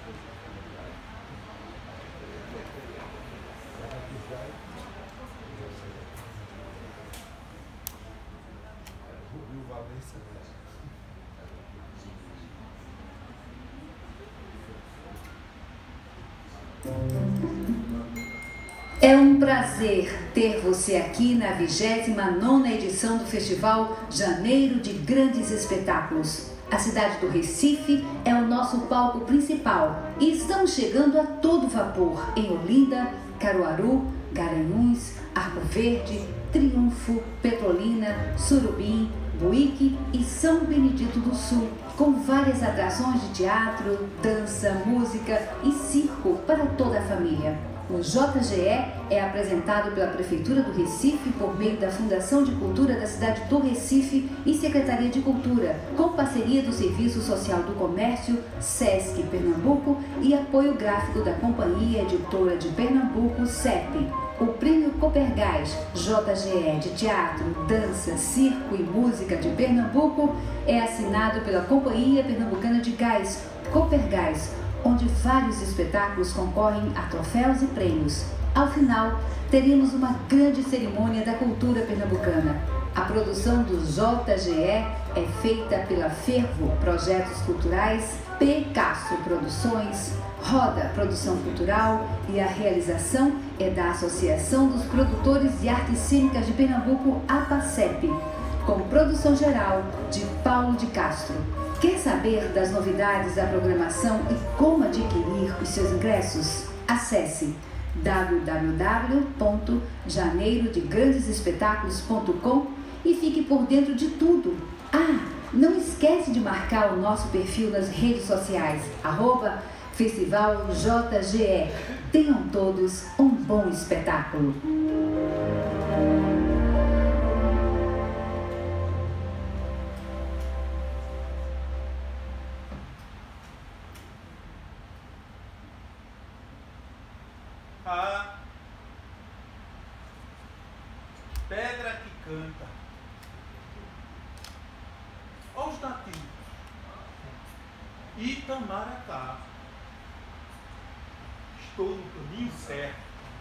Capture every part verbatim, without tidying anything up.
É um prazer ter você aqui na vigésima nona edição do Festival Janeiro de Grandes Espetáculos. A cidade do Recife é o nosso palco principal e estamos chegando a todo vapor em Olinda, Caruaru, Garanhuns, Arco Verde, Triunfo, Petrolina, Surubim, Buíque e São Benedito do Sul, com várias atrações de teatro, dança, música e circo para toda a família. O J G E é apresentado pela Prefeitura do Recife por meio da Fundação de Cultura da cidade do Recife e Secretaria de Cultura, com parceria do Serviço Social do Comércio, SESC Pernambuco e apoio gráfico da Companhia Editora de Pernambuco, S E P. O Prêmio Copergás J G E de Teatro, Dança, Circo e Música de Pernambuco é assinado pela Companhia Pernambucana de Gás, Copergás, onde vários espetáculos concorrem a troféus e prêmios. Ao final, teremos uma grande cerimônia da cultura pernambucana. A produção do J G E é feita pela Fervo Projetos Culturais, P. Castro Produções, Roda Produção Cultural e a realização é da Associação dos Produtores de Artes Cênicas de Pernambuco, APACEP, com produção geral de Paulo de Castro. Quer saber das novidades da programação e como adquirir os seus ingressos? Acesse w w w ponto janeiro de grandes espetáculos ponto com e fique por dentro de tudo. Ah, não esquece de marcar o nosso perfil nas redes sociais, arroba Festival J G E. Tenham todos um bom espetáculo. A pedra que canta. Os nativos. Itamaracá. Estou no caminho certo.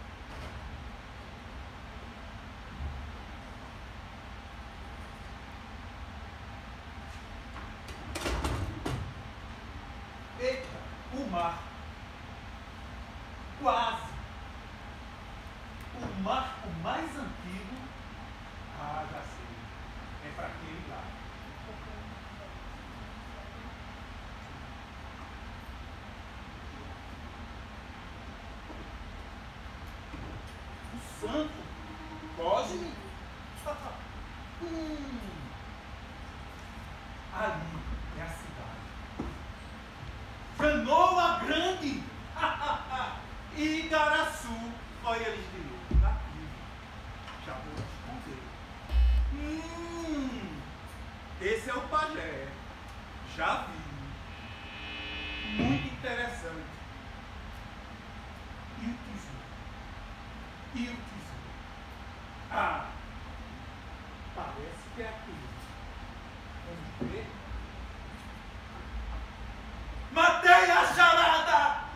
Eita, o mar. Quase. O marco mais antigo, ah, já sei, é para aquele lá. O santo, Cosme, hum, ali é a cidade. Canoa Grande, Igaraçu, olha eles de novo. Já vou responder. Hum, esse é o pajé. Já vi. Muito interessante. E o tesouro? E o tesouro? Ah, parece que é aquilo. Vamos ver. Matei a charada!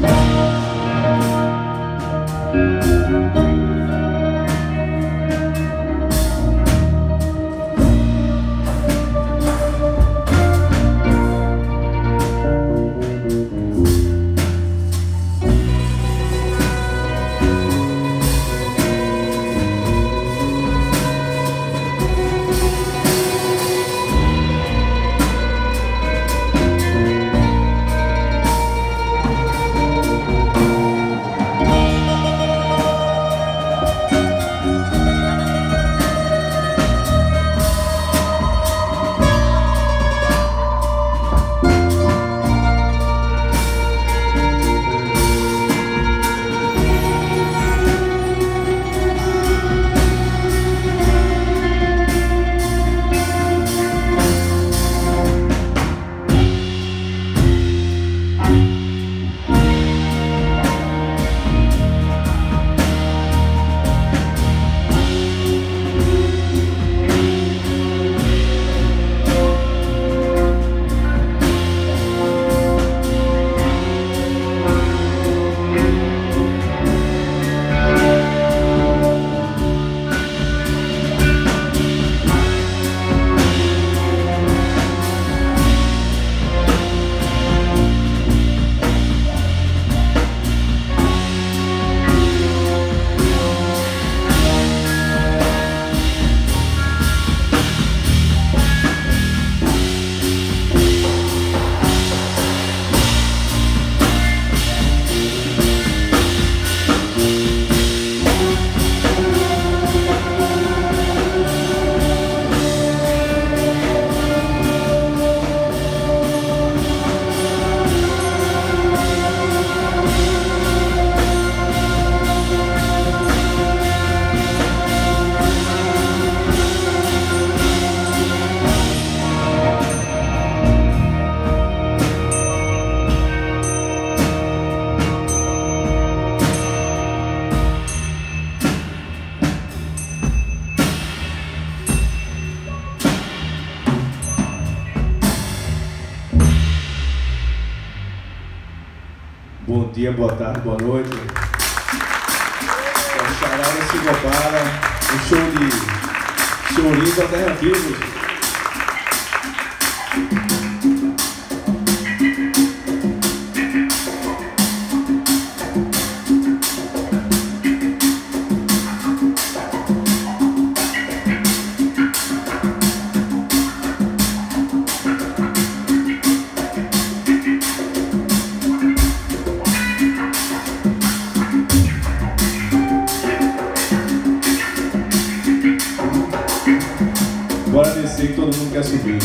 Bom dia, boa tarde, boa noite. A charada se compara, um show de chorinhos alternativos. Bora descer que todo mundo quer subir.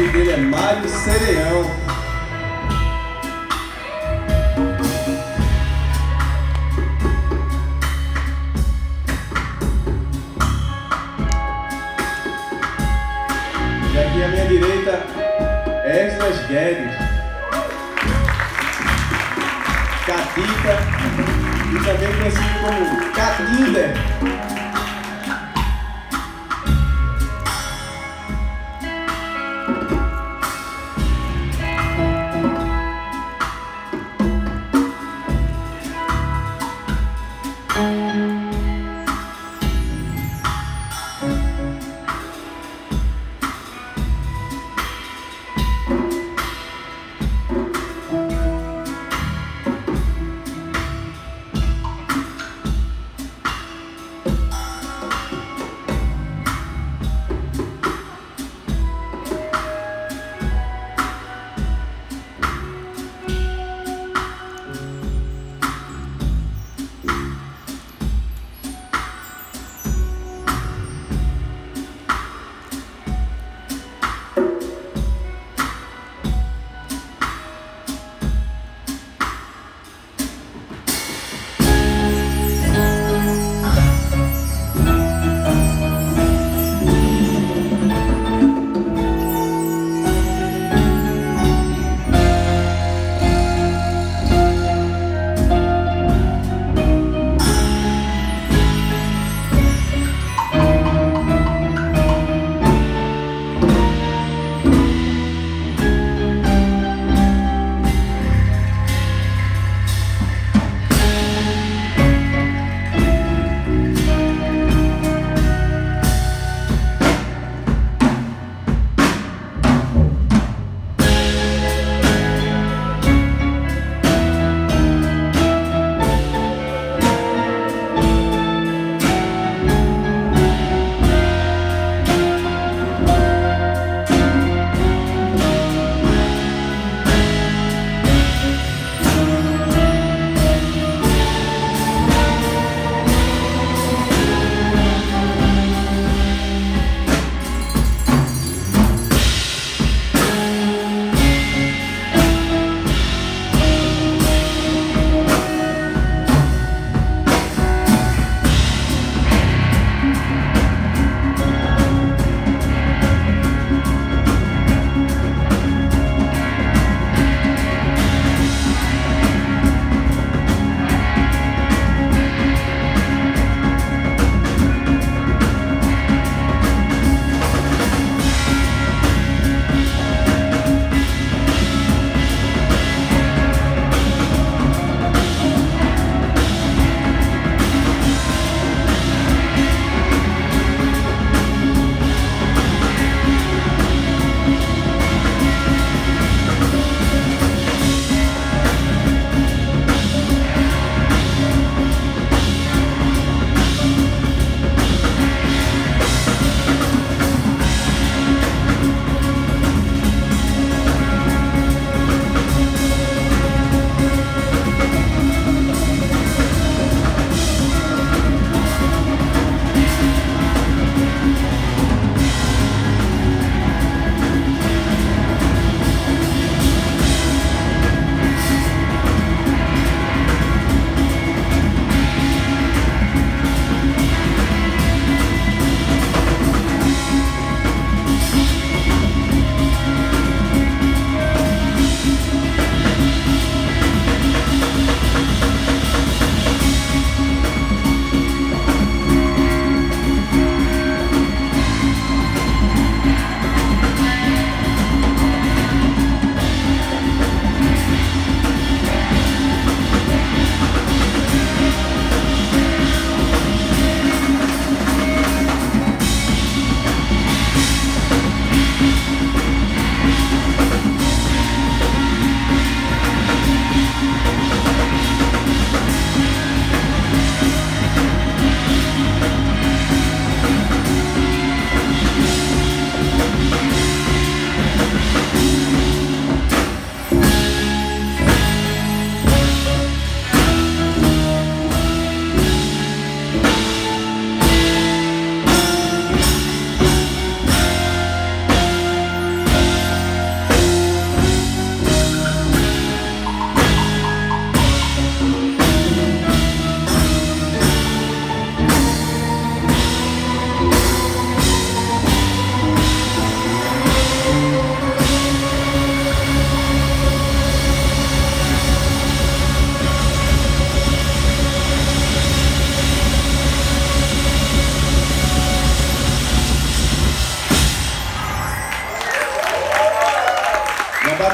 nome dele é Mário Cereão. E aqui à minha direita, Esdras Guedes, Catita, e também conhecido como Catinder.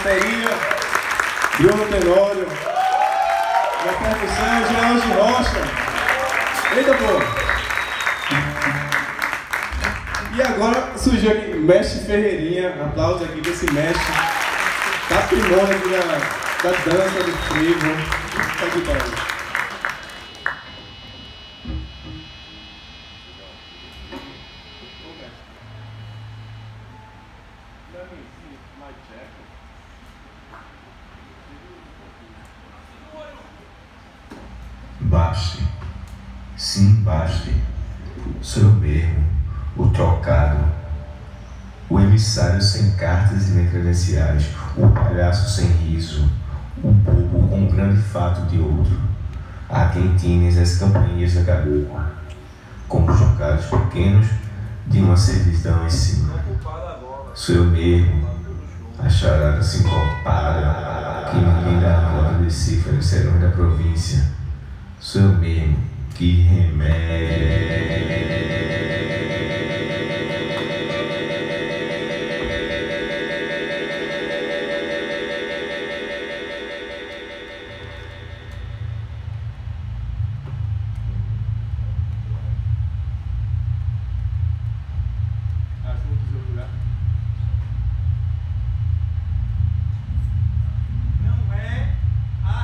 bateria, Bruno Tenório. Na percussão, George Rocha. Eita, pô! E agora surgiu aqui, Mestre Ferreirinha. Aplausos aqui desse mestre. Patrimônio aqui da, da dança, do frevo. Tá de pé. Baste, sim, baste, sou eu mesmo, o trocado, o emissário sem cartas e nem credenciais, o palhaço sem riso, o bobo com um grande fato de outro, há quem tines as campainhas da caboclo, como chocados pequenos de uma servidão em cima. Sou eu mesmo, a charada sincopada, que ninguém dá conta de cifra nos serões da província. Sou eu mesmo, que remédio. Não é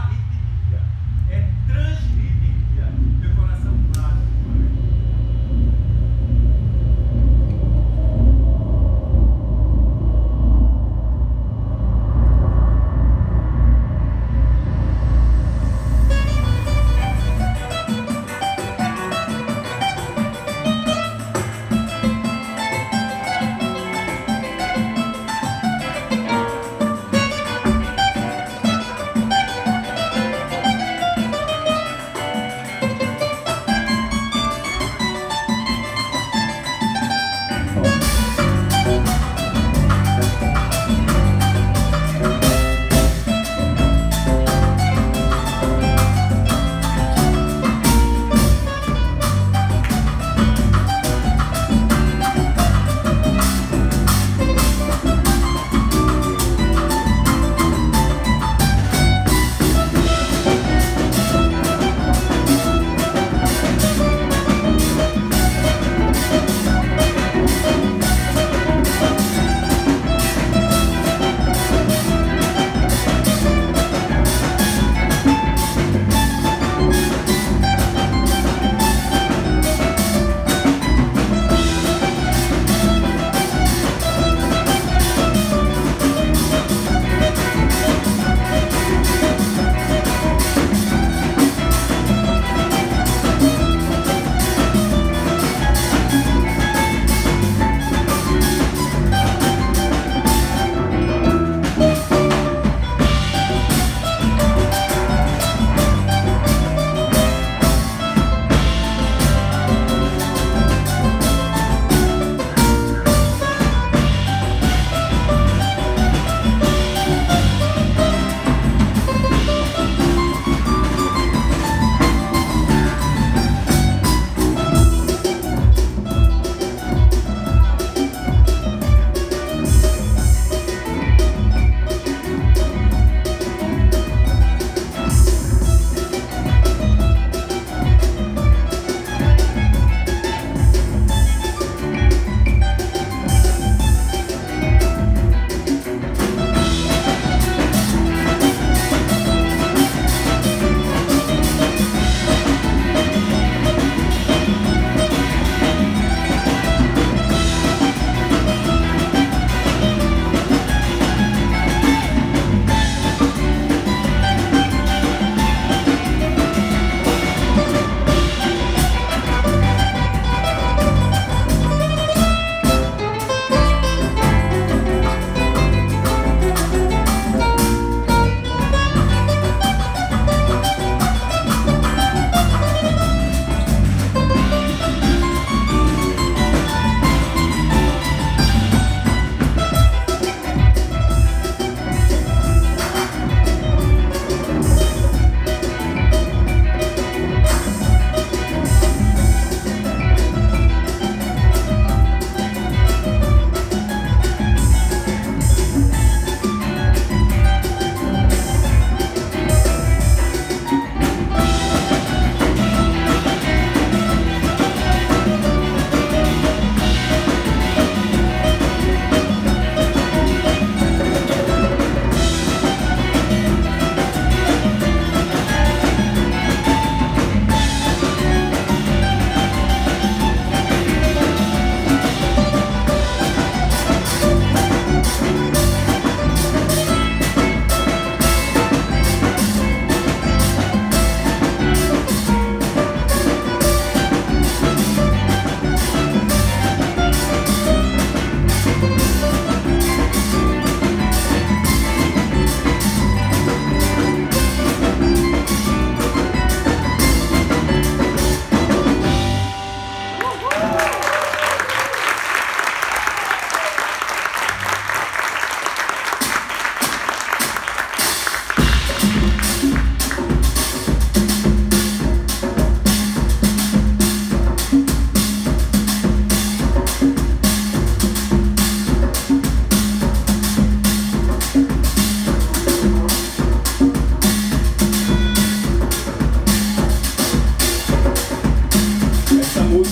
arritmia, é transritmia. Meu coração bate.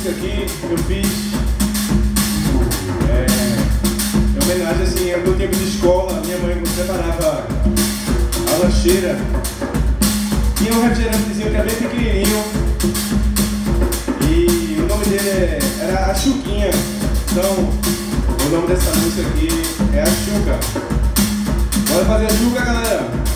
música aqui eu fiz é, em homenagem assim, ao meu tempo de escola. Minha mãe preparava a lancheira. Tinha um refrigerantezinho que era bem pequenininho e o nome dele era a Chuquinha. Então, o nome dessa música aqui é a Chuca. Bora fazer a Chuca, galera!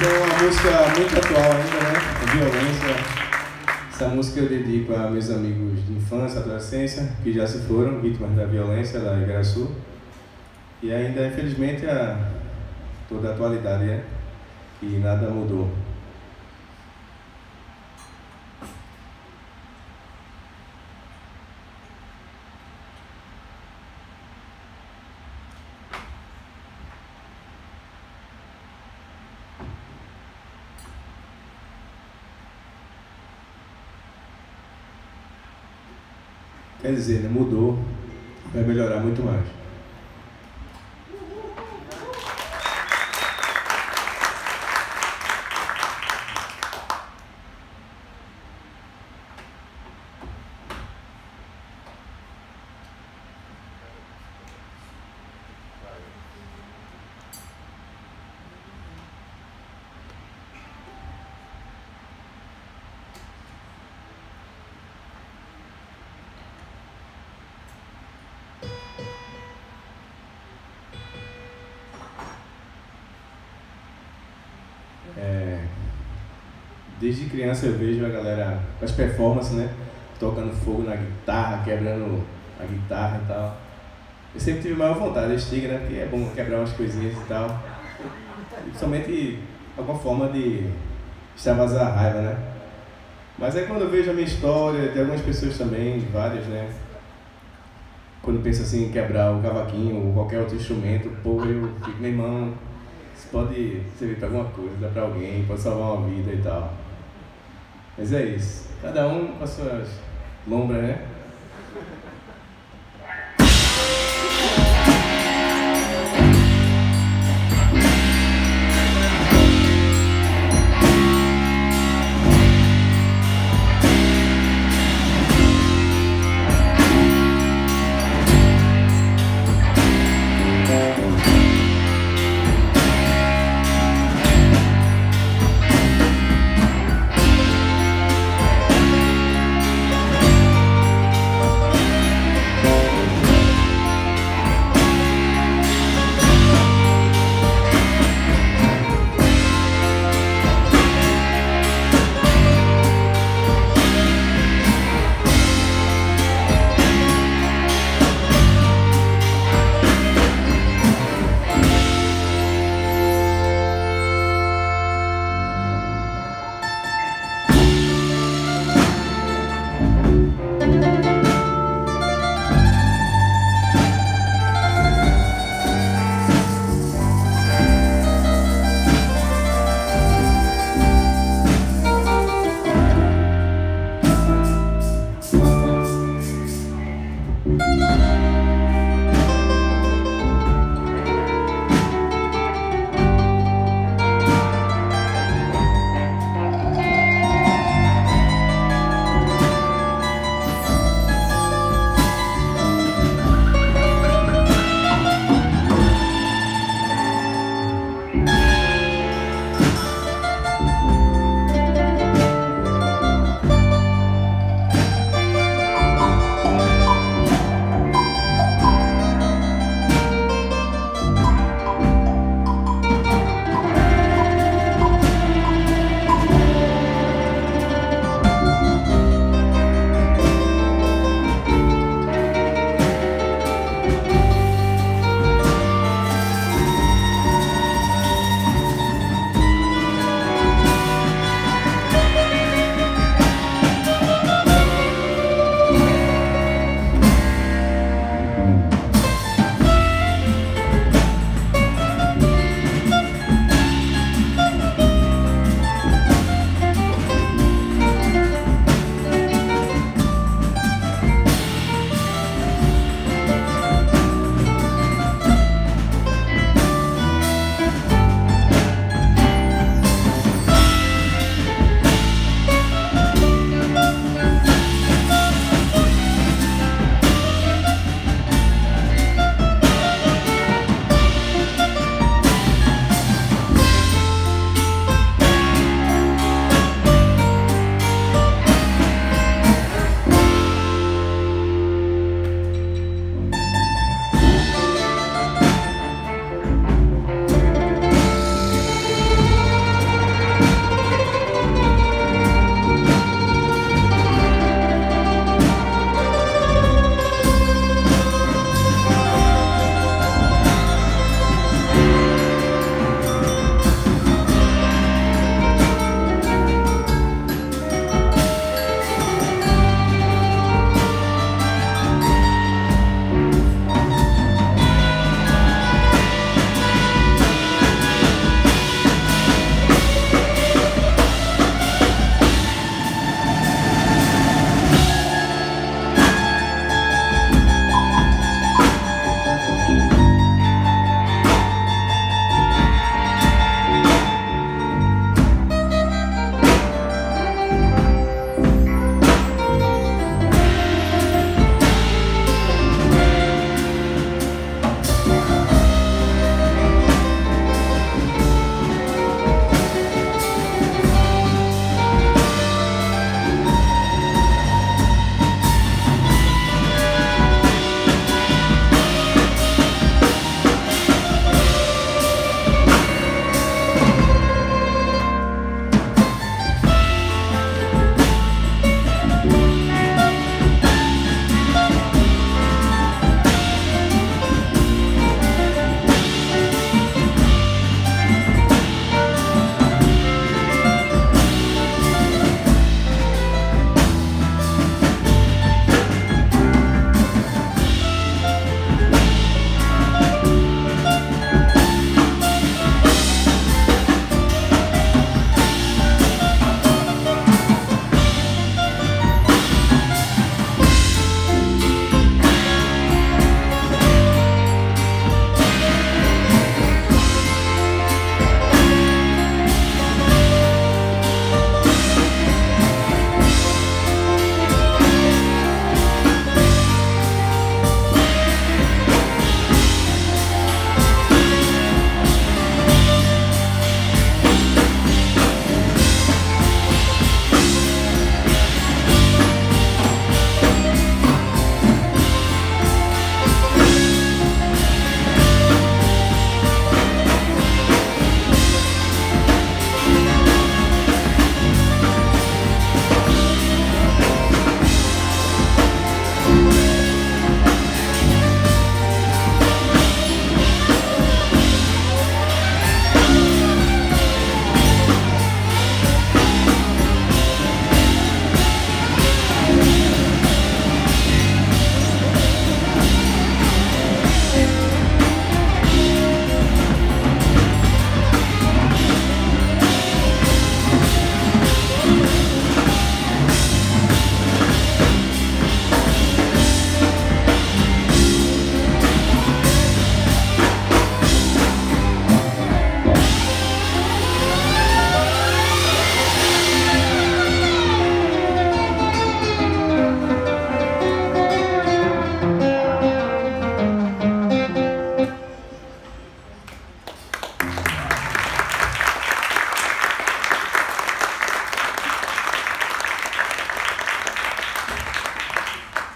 Essa é uma música muito atual ainda, né? A violência. Essa música eu dedico a meus amigos de infância, adolescência, que já se foram, vítimas da violência lá em Igaraçu. E ainda, infelizmente, a toda a atualidade, né? E nada mudou. Quer dizer, né? Mudou, vai melhorar muito mais. É, desde criança eu vejo a galera com as performances, né? Tocando fogo na guitarra, quebrando a guitarra e tal. Eu sempre tive maior vontade, estiga, né? Porque é bom quebrar umas coisinhas e tal. E principalmente alguma forma de extravasar a raiva, né? Mas é quando eu vejo a minha história, de algumas pessoas também, várias, né? Quando penso assim em quebrar o cavaquinho ou qualquer outro instrumento, pô, eu fico, meu irmão, isso pode servir para alguma coisa, dá para alguém, pode salvar uma vida e tal. Mas é isso. Cada um com as suas lombras, né?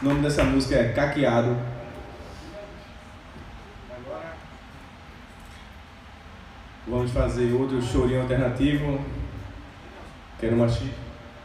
O nome dessa música é Caqueado. Agora vamos fazer outro chorinho alternativo. Quero uma xixi.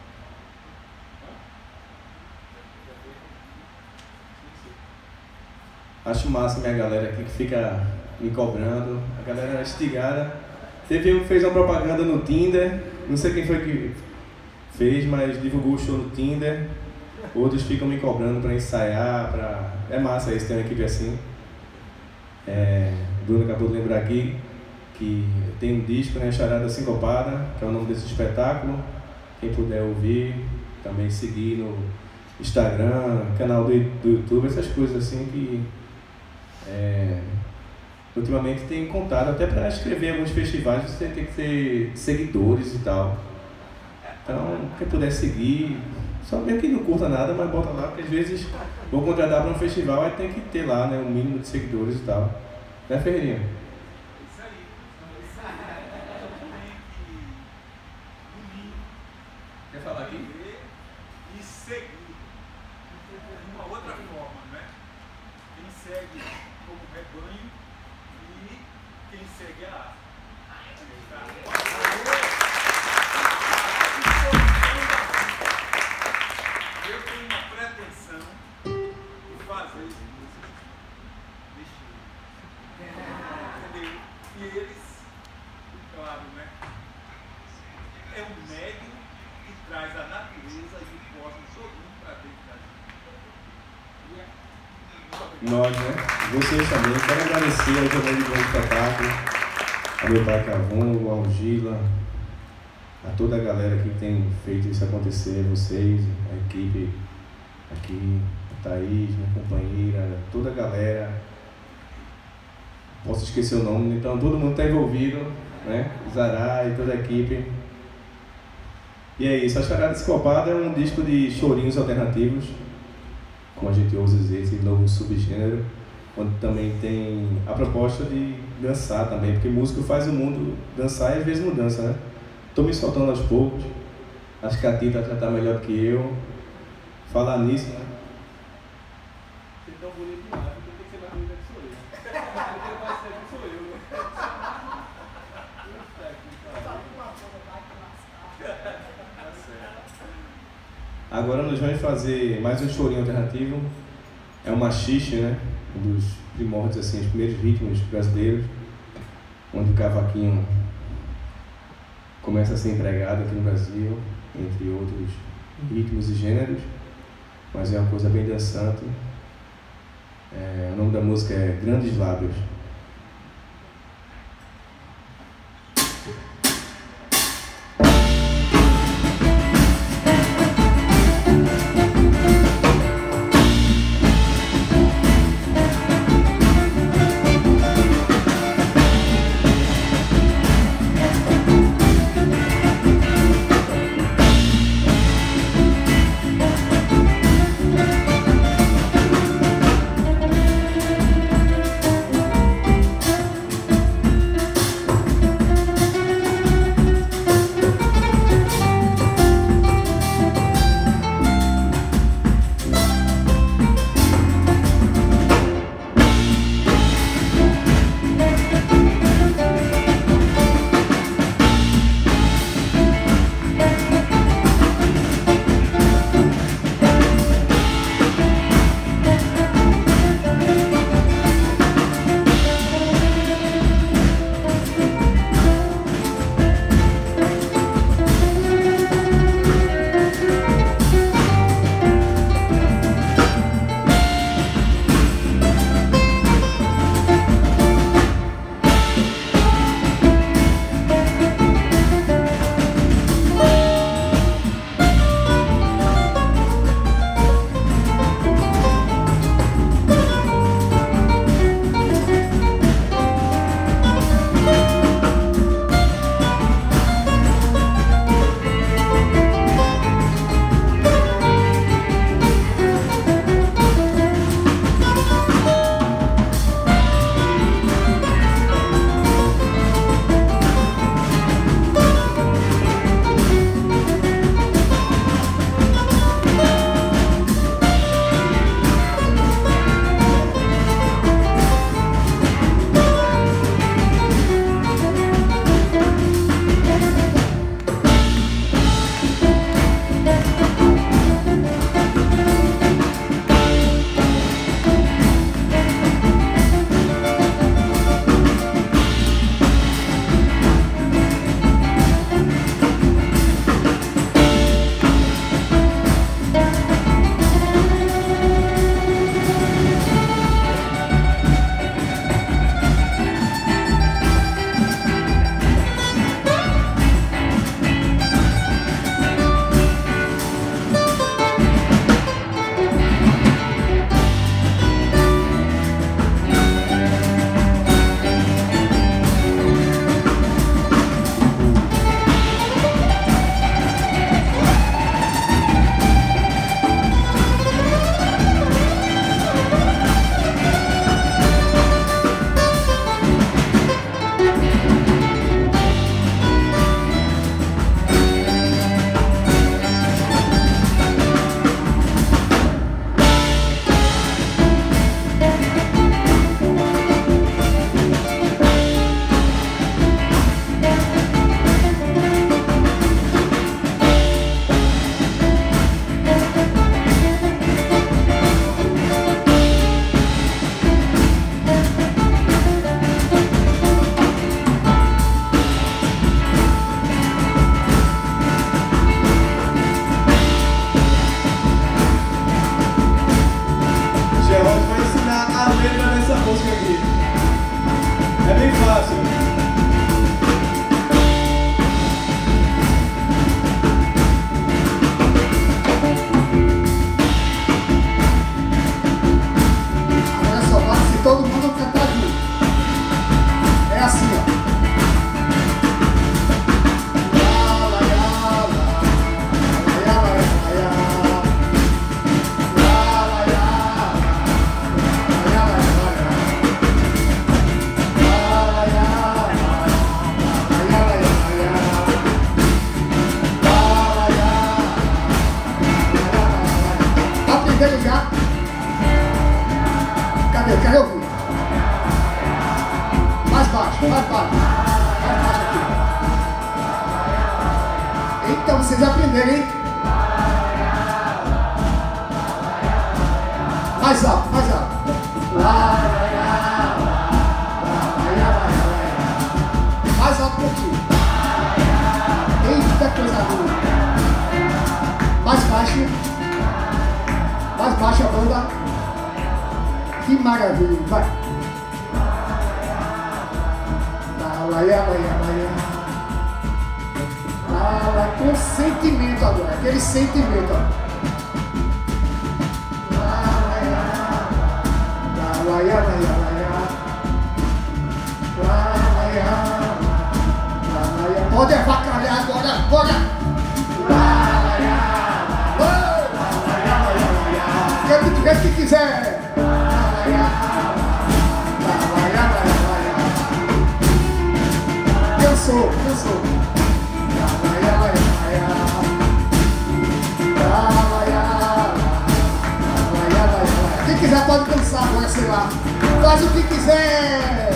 Acho massa minha galera aqui que fica me cobrando. A galera é instigada. Teve um que fez uma propaganda no Tinder. Não sei quem foi que fez, mas divulgou o show no Tinder. Outros ficam me cobrando para ensaiar. Pra... É massa isso, tem uma equipe assim. É... Bruno acabou de lembrar aqui que tem um disco, né, Charada Sincopada, que é o nome desse espetáculo. Quem puder ouvir, também seguir no Instagram, canal do, do YouTube, essas coisas assim que é, ultimamente tem contado, até para escrever alguns festivais você tem que ter seguidores e tal. Então, quem puder seguir, só mesmo que não curta nada, mas bota lá, porque às vezes vou contratar para um festival, aí tem que ter lá, né, um mínimo de seguidores e tal. Né, Ferreirinha? Quer falar aqui? E seguir de uma outra forma, né? Quem segue como rebanho e quem segue a arte. Eu tenho uma pretensão de fazer as músicas vestidas. Entendeu? E eles, claro, né? É um médium que traz a natureza e o cosmos todo mundo para dentro da gente. Nós, né? Vocês também. Quero agradecer ao Jornal de Bom Espetáculo, ao meu pai Cavungo, ao Gila, a toda a galera que tem feito isso acontecer, vocês, a equipe aqui, a Thaís, minha companheira, toda a galera. Posso esquecer o nome, então todo mundo está envolvido, né? Zará e toda a equipe. E é isso, a Charada Sincopada é um disco de chorinhos alternativos, como a gente ousa dizer, esse novo subgênero, onde também tem a proposta de dançar também, porque músico faz o mundo dançar e às vezes não dança, né? Estou me soltando aos poucos, acho que a Tita já está melhor que eu. Falar nisso, né? Você tão bonito demais, porque tem que ser mais bonito que sou eu. Porque mais certo sou eu, né? Agora nós vamos fazer mais um chorinho alternativo. É o machixe, né? Um dos primórdios, assim, os primeiros ritmos brasileiros, onde o cavaquinho começa a ser empregado aqui no Brasil, entre outros ritmos e gêneros, mas é uma coisa bem dançante. É, o nome da música é Grandes Lábios. fácil. Agora só vale se todo mundo cantar junto. É assim, ó. Aprendeu já? Cadê? Quero ouvir. Mais baixo, mais baixo. Mais baixo aqui. Então vocês aprenderam, hein? Mais alto, mais alto. Mais alto um pouquinho. Eita coisa boa. Mais baixo. Mais baixo a banda. Que maravilha. Vai. Laia, laia, laia. Ah, com sentimento agora. Aquele sentimento. Laia, laia, laia. Laia, laia. Pode avacalhar agora. Bora. Cante do jeito que quiser. Cansou, cansou. Quem quiser pode dançar agora, sei lá. Faz o que quiser.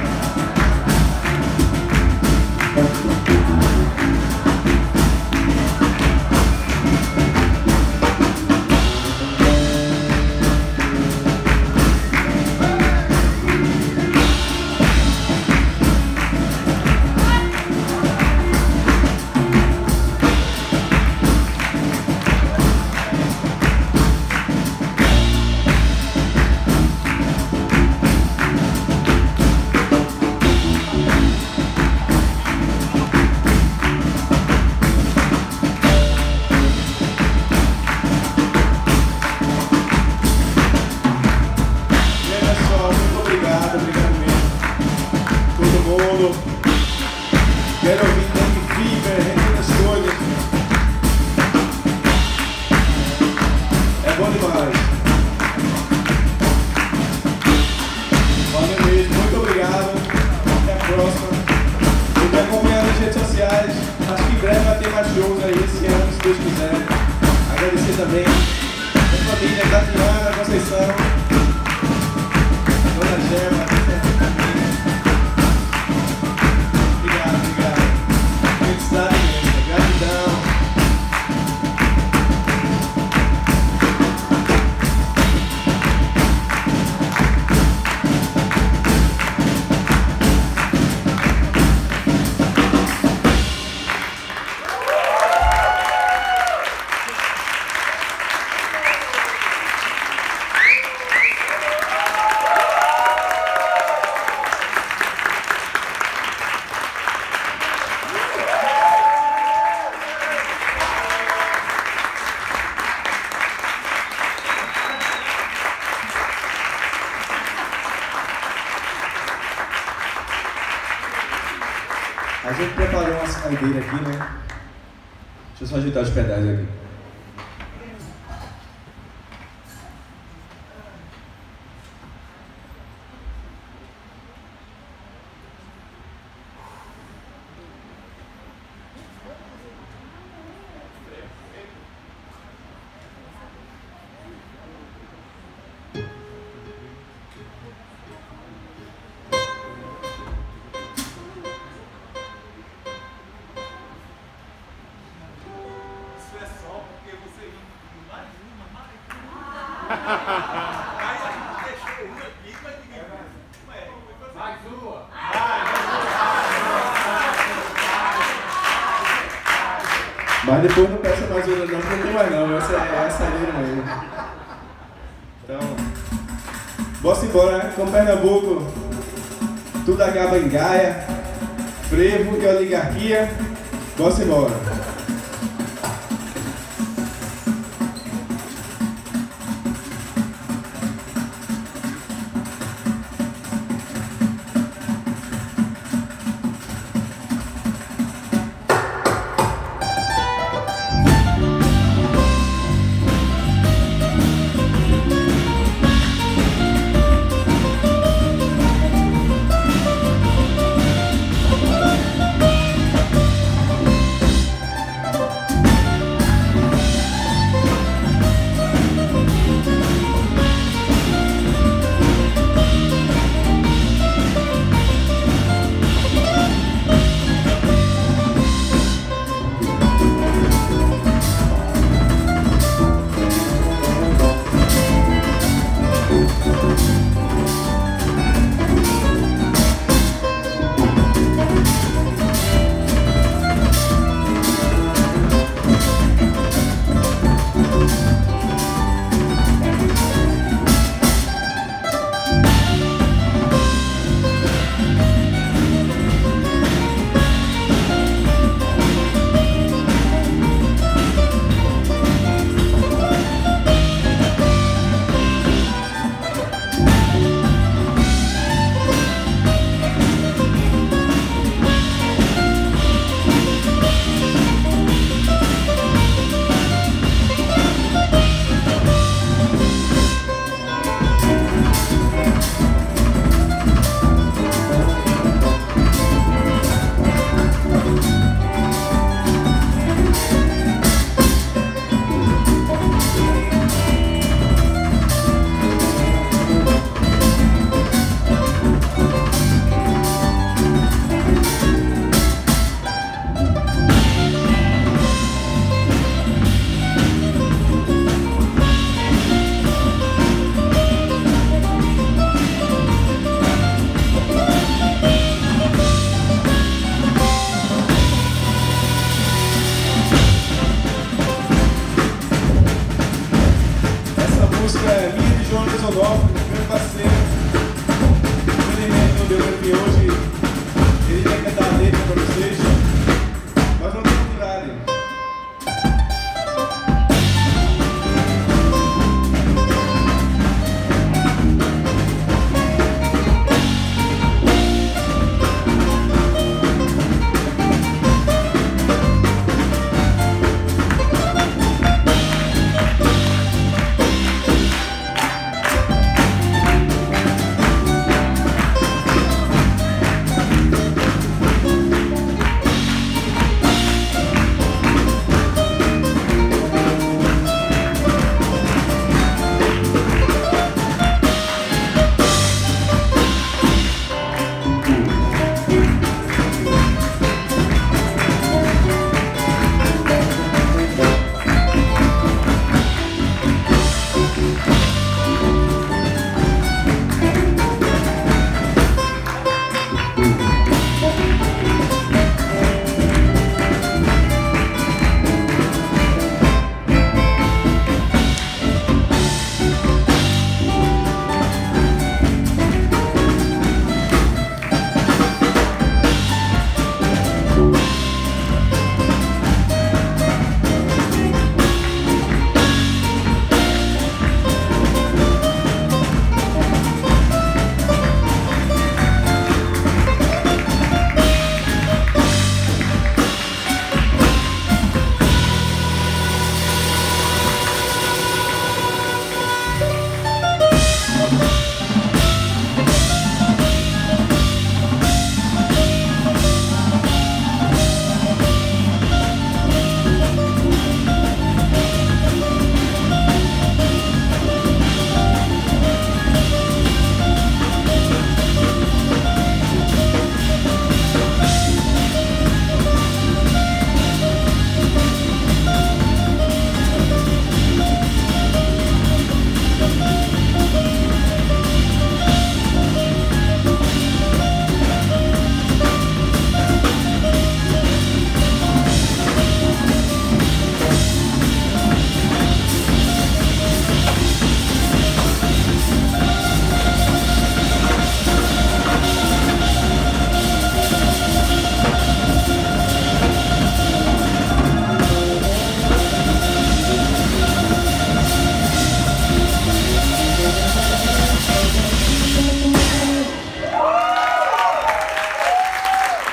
Quero ouvir Danny Fever, Regina Escolha. É bom demais. Valeu mesmo, muito obrigado. Até a próxima. E me acompanhar nas redes sociais. Acho que em breve vai ter mais shows aí esse ano, se Deus quiser. Agradecer também a família Tatiana, Conceição, Dona Gema. A gente preparou uma saideira aqui, né? Deixa eu só ajeitar os pedais aqui. Aí a gente deixou uma aqui, mas ninguém vai. Mais uma. Mas depois não peça mais uma, não, não tem mais não. Essa é a saideira mesmo. Então, bora embora, né? Com Pernambuco. tudo acaba em Gaia, frevo e oligarquia. Bora embora.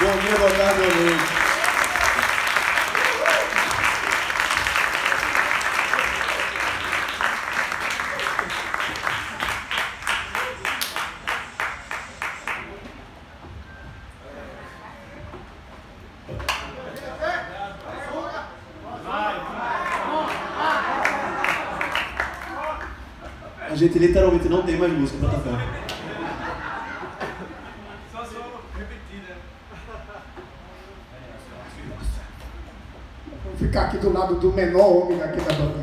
Bom dia, boa tarde, boa noite. A gente literalmente não tem mais música pra tocar. Só só repetir, né? Vou ficar aqui do lado do menor homem aqui da banda.